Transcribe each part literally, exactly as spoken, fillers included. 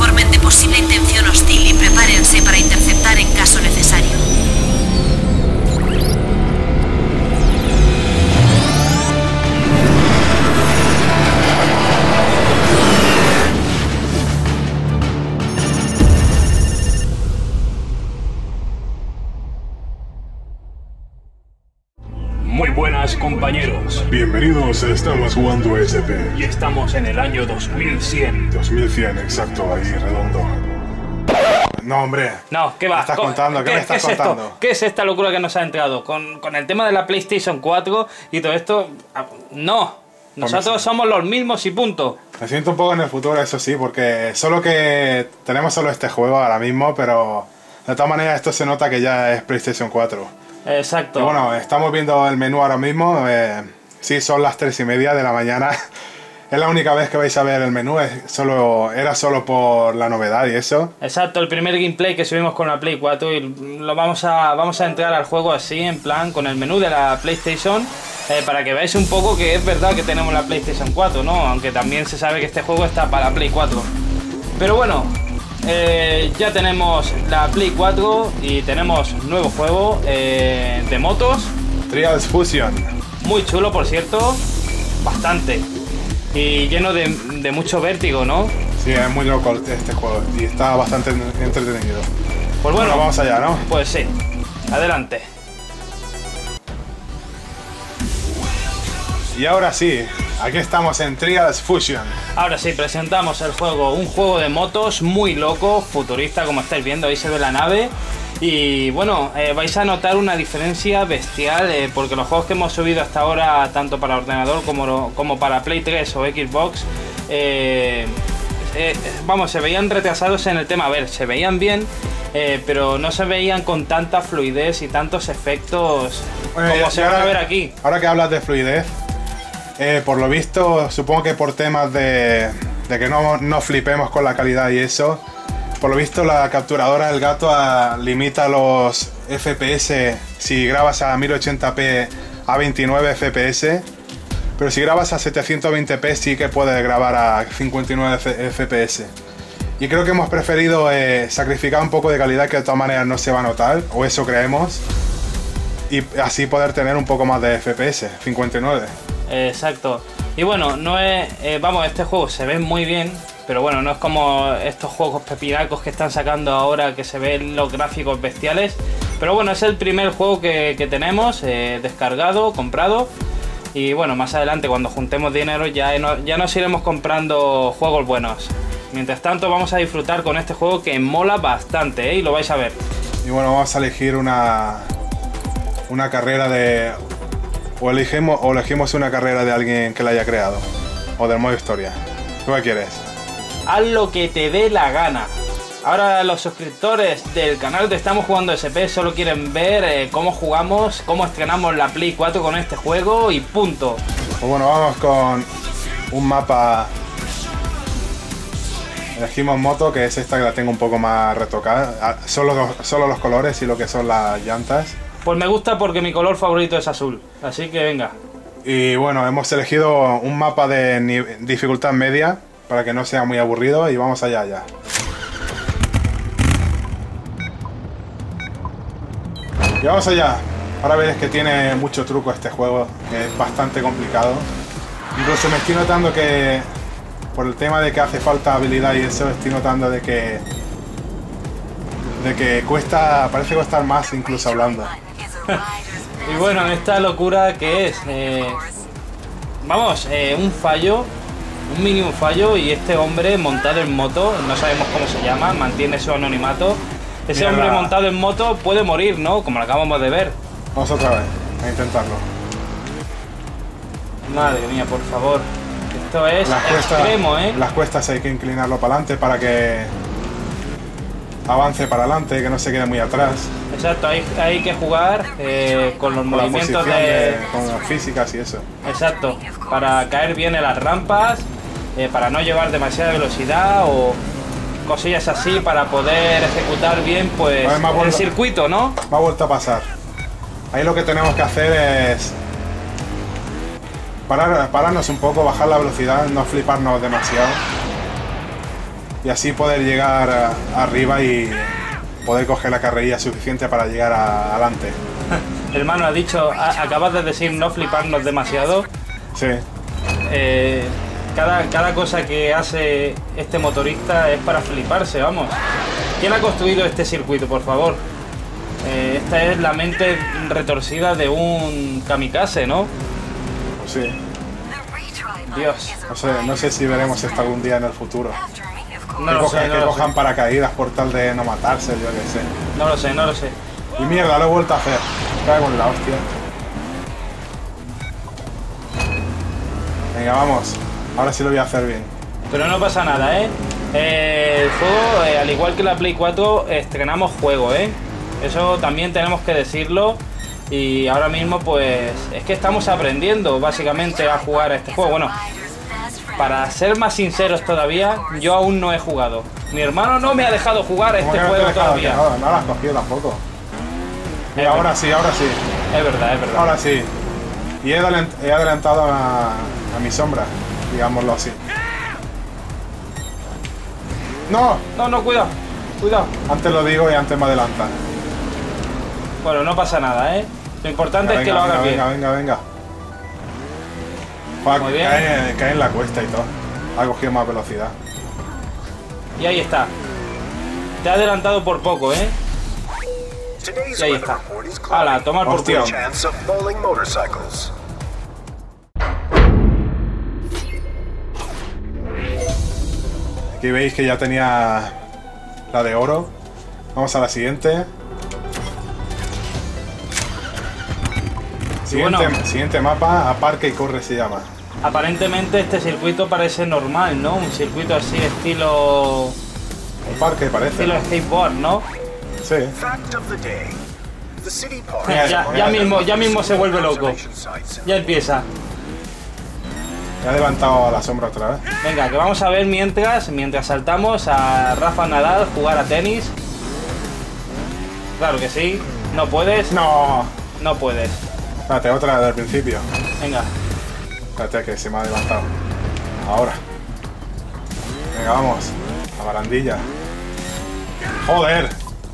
informen de posible intención hostil y prepárense para interceptar en caso necesario. Muy buenas, compañeros. Bienvenidos, estamos jugando S P. Y estamos en el año dos mil cien. dos mil cien, exacto, ahí redondo. No, hombre. No, ¿qué va? ¿Qué estás ¿Qué, contando? ¿Qué, ¿qué me estás ¿qué es contando? Esto? ¿Qué es esta locura que nos ha entrado? Con, con el tema de la PlayStation cuatro y todo esto... No, nosotros somos los mismos y punto. Me siento un poco en el futuro, eso sí, porque solo que tenemos solo este juego ahora mismo, pero de todas maneras esto se nota que ya es PlayStation cuatro. Exacto. Y bueno, estamos viendo el menú ahora mismo. Eh, sí, son las tres y media de la mañana. Es la única vez que vais a ver el menú. Es solo, era solo por la novedad y eso. Exacto, el primer gameplay que subimos con la Play cuatro y lo vamos a, vamos a entrar al juego así, en plan, con el menú de la PlayStation. Eh, para que veáis un poco que es verdad que tenemos la PlayStation cuatro, ¿no? Aunque también se sabe que este juego está para Play cuatro. Pero bueno... Eh, ya tenemos la Play cuatro y tenemos nuevo juego eh, de motos. Trials Fusion. Muy chulo, por cierto. Bastante. Y lleno de, de mucho vértigo, ¿no? Sí, es muy loco este juego y está bastante entretenido. Pues bueno, bueno, vamos allá, ¿no? Pues sí. Adelante. Y ahora sí, aquí estamos en Trials Fusion. Ahora sí, presentamos el juego, un juego de motos muy loco, futurista, como estáis viendo, ahí se ve la nave. Y bueno, eh, vais a notar una diferencia bestial, eh, porque los juegos que hemos subido hasta ahora, tanto para ordenador como, como para Play tres o Xbox, eh, eh, vamos, se veían retrasados en el tema. A ver, se veían bien, eh, pero no se veían con tanta fluidez y tantos efectos Bueno, como y se ahora, van a ver aquí. Ahora que hablas de fluidez, eh, por lo visto, supongo que por temas de, de que no, no flipemos con la calidad y eso, por lo visto la capturadora del gato a, limita los F P S si grabas a mil ochenta p a veintinueve F P S, pero si grabas a setecientos veinte p sí que puedes grabar a cincuenta y nueve F P S. Y creo que hemos preferido eh, sacrificar un poco de calidad, que de todas maneras no se va a notar, o eso creemos, y así poder tener un poco más de F P S, cincuenta y nueve. Exacto. Y bueno, no es... Eh, vamos, este juego se ve muy bien, pero bueno, no es como estos juegos pepinacos que están sacando ahora, que se ven los gráficos bestiales. Pero bueno, es el primer juego que, que tenemos eh, descargado, comprado. Y bueno, más adelante cuando juntemos dinero ya, no, ya nos iremos comprando juegos buenos. Mientras tanto vamos a disfrutar con este juego que mola bastante, ¿eh? Y lo vais a ver. Y bueno, vamos a elegir una, una carrera de... O elegimos, o elegimos una carrera de alguien que la haya creado. O del modo historia. ¿Tú qué quieres? Haz lo que te dé la gana. Ahora los suscriptores del canal de Estamos Jugando S P solo quieren ver eh, cómo jugamos, cómo estrenamos la Play cuatro con este juego y punto. Pues bueno, vamos con un mapa. Elegimos moto, que es esta, que la tengo un poco más retocada. Solo, solo los colores y lo que son las llantas. Pues me gusta porque mi color favorito es azul, así que venga. Y bueno, hemos elegido un mapa de dificultad media para que no sea muy aburrido y vamos allá ya. Y vamos allá. Ahora veréis que tiene mucho truco este juego, que es bastante complicado. Incluso me estoy notando que, por el tema de que hace falta habilidad y eso, estoy notando de que de que cuesta, parece costar más incluso hablando. Y bueno, esta locura que es, eh, vamos, eh, un fallo, un mínimo fallo, y este hombre montado en moto, no sabemos cómo se llama, mantiene su anonimato. Ese Mira hombre la... montado en moto puede morir, ¿no? Como lo acabamos de ver. Vamos otra vez a intentarlo. Madre mía, por favor. Esto es las cuestas, extremo, ¿eh? Las cuestas hay que inclinarlo para adelante para que avance para adelante, que no se quede muy atrás. Exacto, hay, hay que jugar eh, con los con movimientos la de... de... con las físicas y eso. Exacto, para caer bien en las rampas, eh, para no llevar demasiada velocidad o cosillas así, para poder ejecutar bien pues Vale, el vuelto, circuito, ¿no? Me ha vuelto a pasar. Ahí lo que tenemos que hacer es parar, pararnos un poco, bajar la velocidad, no fliparnos demasiado. y así poder llegar a- arriba y poder coger la carrerilla suficiente para llegar a- adelante. Hermano, ha dicho, a- acabas de decir no fliparnos demasiado. Sí, Eh, cada, cada cosa que hace este motorista es para fliparse, vamos. ¿Quién ha construido este circuito, por favor? Eh, esta es la mente retorcida de un kamikaze, ¿no? pues sí. Dios. No sé, no sé si veremos esto algún día en el futuro. No que lo cojan, sé, no que lo cojan sé. paracaídas por tal de no matarse, yo qué sé. No lo sé, no lo sé. Y mierda, lo he vuelto a hacer. Cago en la hostia. Venga, vamos. Ahora sí lo voy a hacer bien. Pero no pasa nada, ¿eh? Eh, el juego, eh, al igual que la Play cuatro, estrenamos juego, ¿eh? Eso también tenemos que decirlo. Y ahora mismo, pues, es que estamos aprendiendo, básicamente, a jugar a este juego. Bueno, para ser más sinceros todavía, yo aún no he jugado. Mi hermano no me ha dejado jugar a ¿Cómo este que no te he juego dejado? todavía. Que No, no lo has cogido tampoco. Es Y ahora verdad. sí, ahora sí. Es verdad, es verdad. Ahora sí. Y he adelant- he adelantado a, a mi sombra, digámoslo así. ¡No! No, no, cuidado. Cuidado. Antes lo digo y antes me adelantan. Bueno, no pasa nada, ¿eh? Lo importante Venga, es que lo venga, hagas bien. venga, venga, venga. Joder, Muy bien. Cae, cae en la cuesta y todo. Ha cogido más velocidad. Y ahí está. Te ha adelantado por poco, ¿eh? Today's Y ahí weather está. report is Hala, a cloudy. tomar por Hostia. culo. Chance of falling motorcycles. Aquí veis que ya tenía la de oro. Vamos a la siguiente. Siguiente, bueno. siguiente mapa, aparca y corre se llama. Aparentemente este circuito parece normal, ¿no? Un circuito así estilo... Un parque parece. estilo skateboard, ¿no? Sí. Fact of the day. The city park. Mira, Ya, mira, ya mismo, ya mismo se vuelve loco. Observation sites. Ya empieza. Me ha levantado a la sombra otra vez. Venga, que vamos a ver mientras, mientras saltamos a Rafa Nadal jugar a tenis. Claro que sí. No puedes. No. No puedes. Espérate, otra del principio. Venga. Espérate que se me ha levantado. Ahora. Venga, vamos. A barandilla. Joder.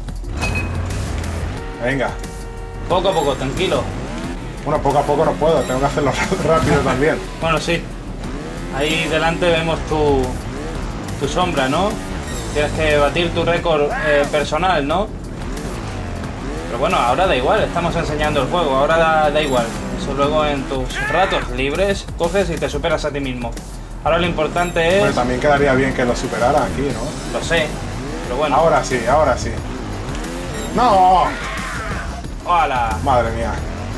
Venga. Poco a poco, tranquilo. Bueno, poco a poco no puedo. Tengo que hacerlo rápido también. Bueno, sí. Ahí delante vemos tu, tu sombra, ¿no? Tienes que batir tu récord eh, personal, ¿no? Pero bueno, ahora da igual, estamos enseñando el juego, ahora da, da igual. Eso luego en tus ratos libres coges y te superas a ti mismo. Ahora lo importante Pero es... también quedaría bien que lo superara aquí, ¿no? Lo sé, pero bueno. Ahora sí, ahora sí. ¡No! ¡Hala! Madre mía.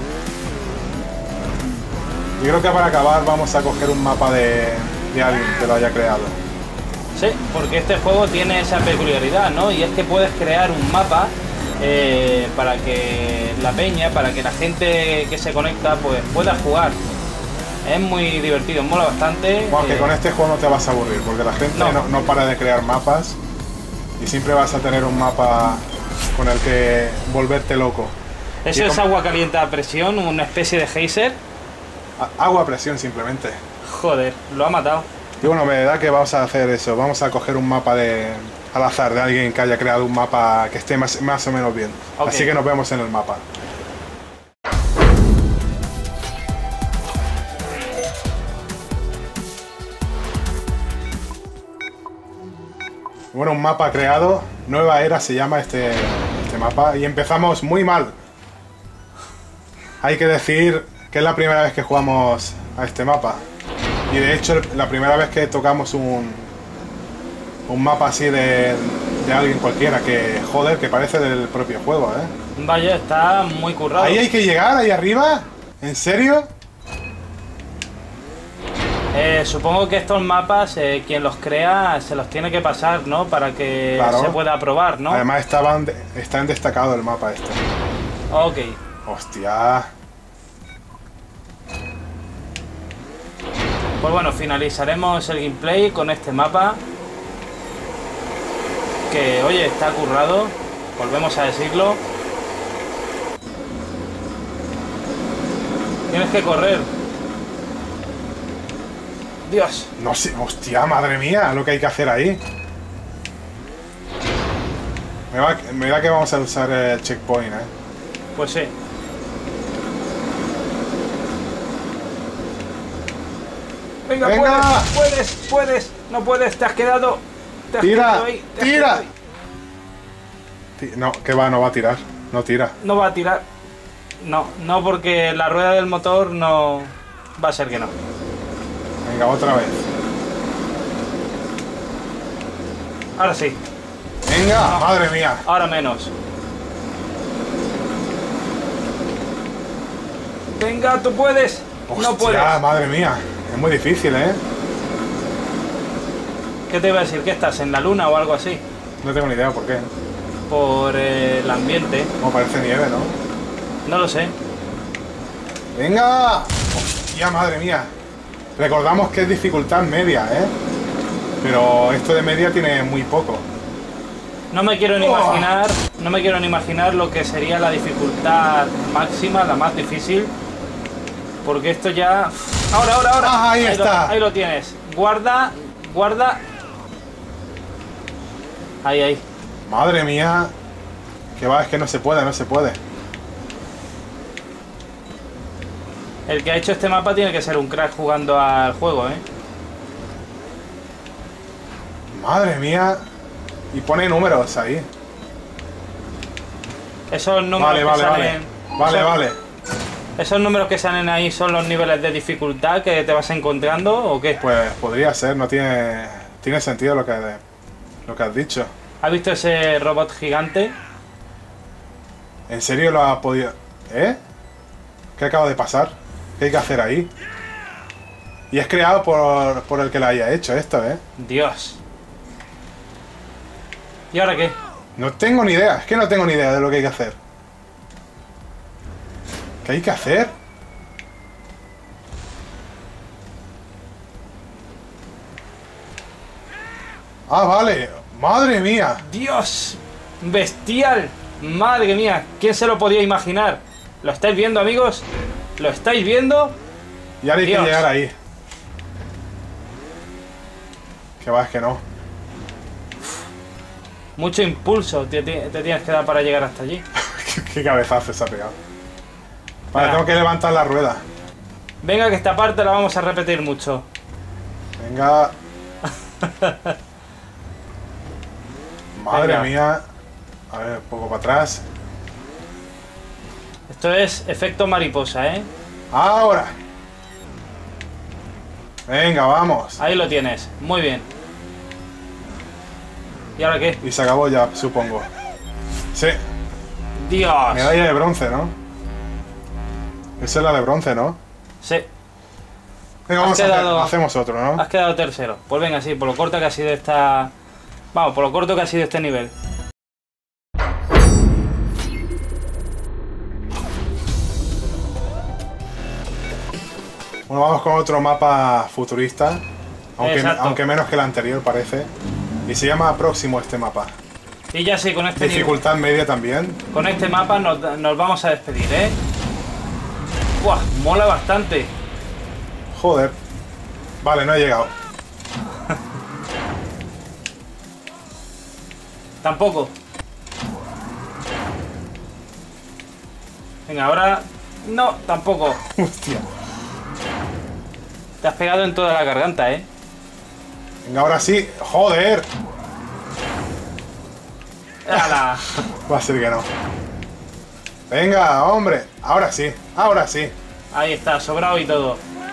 Yo creo que para acabar vamos a coger un mapa de, de alguien que lo haya creado. Sí, porque este juego tiene esa peculiaridad, ¿no? Y es que puedes crear un mapa eh, para que la peña, para que la gente que se conecta pues pueda jugar. Es muy divertido, mola bastante. Bueno, que eh, con este juego no te vas a aburrir, porque la gente No. no, no para de crear mapas y siempre vas a tener un mapa con el que volverte loco. Eso y es com- agua caliente a presión, una especie de geyser. A- Agua a presión simplemente. Joder, lo ha matado. Y bueno, me da que vamos a hacer eso. Vamos a coger un mapa de al azar de alguien que haya creado un mapa que esté más, más o menos bien. Ok. Así que nos vemos en el mapa. Bueno, un mapa creado. Nueva Era se llama este, este mapa. Y empezamos muy mal. Hay que decir que es la primera vez que jugamos a este mapa. Y de hecho, la primera vez que tocamos un, un mapa así de, de alguien cualquiera, que joder, que parece del propio juego, ¿eh? Vaya, está muy currado. Ahí hay que llegar, ahí arriba. ¿En serio? Eh, supongo que estos mapas, eh, quien los crea, se los tiene que pasar, ¿no? Para que Claro. se pueda probar, ¿no? Además estaban de- está en destacado el mapa este. Ok. Hostia. Pues bueno, finalizaremos el gameplay con este mapa. Que, oye, está currado. Volvemos a decirlo. Tienes que correr. Dios. No sé, hostia, madre mía, lo que hay que hacer ahí. Me, va, me da que vamos a usar el checkpoint, ¿eh? Pues sí. Venga, Venga. puedes, puedes, puedes, no puedes, te has quedado. Te has ¡Tira! quedado ahí, te has ¡Tira! quedado ahí. Ti- No, que va, no va a tirar. No tira. No va a tirar. No, no, porque la rueda del motor no. Va a ser que no. Venga, otra vez. Ahora sí, Venga, madre mía. ahora menos. Venga, tú puedes. No Hostia, puedes. madre mía. Es muy difícil, ¿eh? ¿Qué te iba a decir? ¿Que estás en la luna o algo así? No tengo ni idea por qué. Por eh, el ambiente. Como parece nieve, ¿no? No lo sé. ¡Venga! Hostia, madre mía. Recordamos que es dificultad media, ¿eh? Pero esto de media tiene muy poco. No me quiero ni Oh. imaginar. No me quiero ni imaginar lo que sería la dificultad máxima, la más difícil. Porque esto ya. Ahora, ahora, ahora. Ah, ahí lo- está. ahí lo tienes. Guarda, guarda. Ahí, ahí. Madre mía. Que va, es que no se puede, no se puede. El que ha hecho este mapa tiene que ser un crack jugando al juego, ¿eh? Madre mía. Y pone números ahí. Esos números Vale, que vale, vale. salen. Vale, esos- vale. ¿Esos números que salen ahí son los niveles de dificultad que te vas encontrando o qué? Pues podría ser, no tiene. Tiene sentido lo que, lo que has dicho. ¿Has visto ese robot gigante? ¿En serio lo ha podido...? ¿Eh? ¿Qué acaba de pasar? ¿Qué hay que hacer ahí? Y es creado por, por el que lo haya hecho esto, ¿eh? Dios. ¿Y ahora qué? No tengo ni idea, es que no tengo ni idea de lo que hay que hacer. ¿Qué hay que hacer? Ah, vale. Madre mía. ¡Dios! ¡Bestial! ¡Madre mía! ¿Quién se lo podía imaginar? ¿Lo estáis viendo, amigos? ¿Lo estáis viendo? Y ahora hay Dios. que llegar ahí. Que va, es que no. Mucho impulso te, te- te tienes que dar para llegar hasta allí. Qué cabezazo se ha pegado. Vale, Venga. tengo que levantar la rueda. Venga, que esta parte la vamos a repetir mucho. Venga. Madre Venga. mía. A ver, un poco para atrás. Esto es efecto mariposa, ¿eh? Ahora. Venga, vamos. Ahí lo tienes. Muy bien. ¿Y ahora qué? Y se acabó ya, supongo. Sí. ¡Dios! Medalla de bronce, ¿no? Esa es la de bronce, ¿no? Sí. Venga, Has vamos a hacer, quedado- hacemos otro, ¿no? Has quedado tercero. Pues venga, sí, por lo corto que ha sido esta... Vamos, por lo corto que ha sido este nivel. Bueno, vamos con otro mapa futurista. Aunque, Exacto. aunque menos que el anterior, parece. Y se llama Próximo este mapa. Y ya sí, con este, nivel- Dificultad media también. con este mapa nos, nos vamos a despedir, ¿eh? ¡Buah! Mola bastante. Joder. Vale, no he llegado. Tampoco. Venga, ahora... No, tampoco. Hostia. Te has pegado en toda la garganta, ¿eh? Venga, ahora sí. Joder. ¡Hala! Va a ser que no. Venga, hombre. Ahora sí. Ahora sí. Ahí está, sobrado y todo.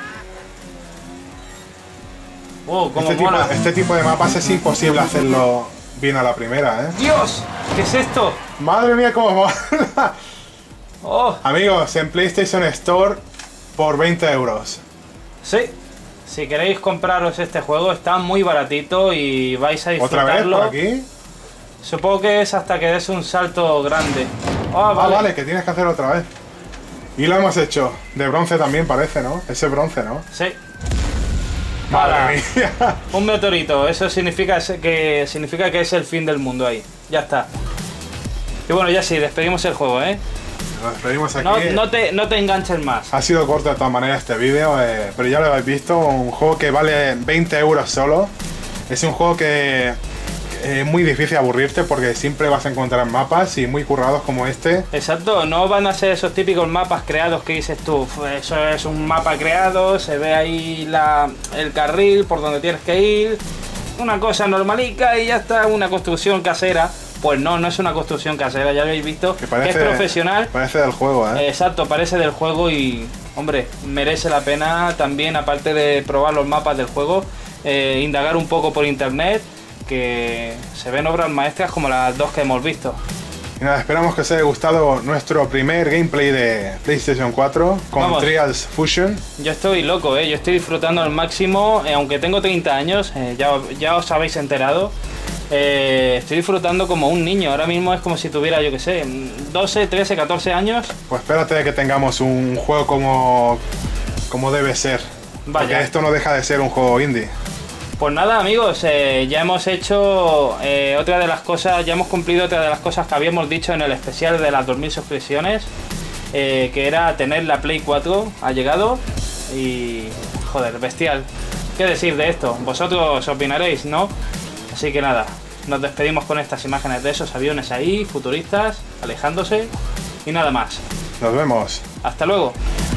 ¡Uh, cómo Este tipo, mola! este tipo de mapas es imposible hacerlo bien a la primera, ¿eh? ¡Dios! ¿Qué es esto? Madre mía, cómo mola. ¡Oh! Amigos, en PlayStation Store por veinte euros. Sí. Si queréis compraros este juego, está muy baratito y vais a ¿Otra vez disfrutarlo. por aquí? Supongo que es hasta que des un salto grande. Ah, Ah, vale. vale, que tienes que hacer otra vez. Y lo hemos hecho. De bronce también parece, ¿no? Ese bronce, ¿no? Sí. Madre Hala. mía. Un meteorito. Eso significa ese- que significa que es el fin del mundo ahí. Ya está. Y bueno, ya sí, despedimos el juego, ¿eh? Nos despedimos aquí. No, no te, no te enganches más. Ha sido corto de todas maneras este vídeo, eh, pero ya lo habéis visto. Un juego que vale veinte euros solo. Es un juego que es muy difícil aburrirte porque siempre vas a encontrar mapas y muy currados como este. Exacto, no van a ser esos típicos mapas creados que dices tú, eso es un mapa creado, se ve ahí la, el carril por donde tienes que ir, una cosa normalica y ya está, una construcción casera. Pues no, no es una construcción casera, ya lo habéis visto, que, parece, que es profesional. Parece del juego, ¿eh? Exacto, parece del juego y, hombre, merece la pena también, aparte de probar los mapas del juego, eh, indagar un poco por internet, que se ven obras maestras como las dos que hemos visto. Y nada, esperamos que os haya gustado nuestro primer gameplay de PlayStation cuatro con Vamos. Trials Fusion. Yo estoy loco, ¿eh? Yo estoy disfrutando al máximo, eh, aunque tengo treinta años, eh, ya, ya os habéis enterado. Eh, estoy disfrutando como un niño, ahora mismo es como si tuviera, yo que sé, doce, trece, catorce años. Pues espérate que tengamos un juego como, como debe ser. Vaya. Porque esto no deja de ser un juego indie. Pues nada, amigos, eh, ya hemos hecho eh, otra de las cosas, ya hemos cumplido otra de las cosas que habíamos dicho en el especial de las dos mil suscripciones, eh, que era tener la Play cuatro, ha llegado y, joder, bestial. ¿Qué decir de esto? Vosotros opinaréis, ¿no? Así que nada, nos despedimos con estas imágenes de esos aviones ahí, futuristas, alejándose y nada más. Nos vemos. Hasta luego.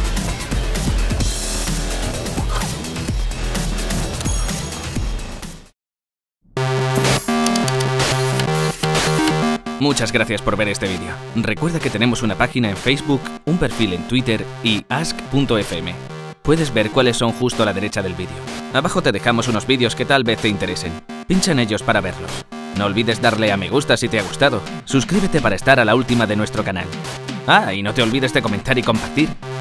Muchas gracias por ver este vídeo. Recuerda que tenemos una página en Facebook, un perfil en Twitter y ask punto f m. Puedes ver cuáles son justo a la derecha del vídeo. Abajo te dejamos unos vídeos que tal vez te interesen. Pincha en ellos para verlos. No olvides darle a me gusta si te ha gustado. Suscríbete para estar a la última de nuestro canal. Ah, y no te olvides de comentar y compartir.